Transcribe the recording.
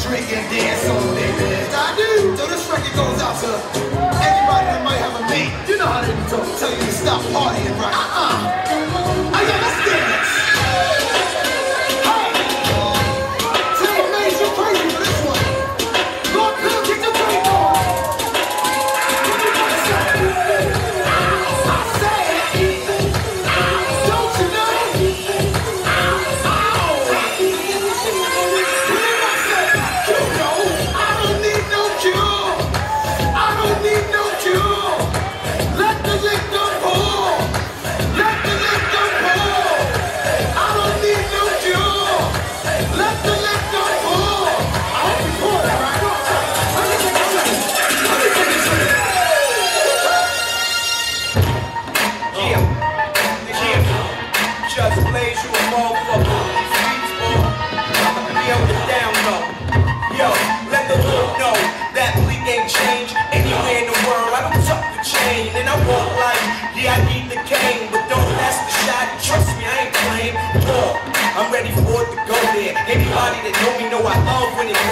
drink and dance on it, man. I do. So this record goes out to anybody that might have a mate. You know how they be talking, tell you to stop partying, right? I got let's dance. I'm ready for it to go there. Anybody that know me know I love when it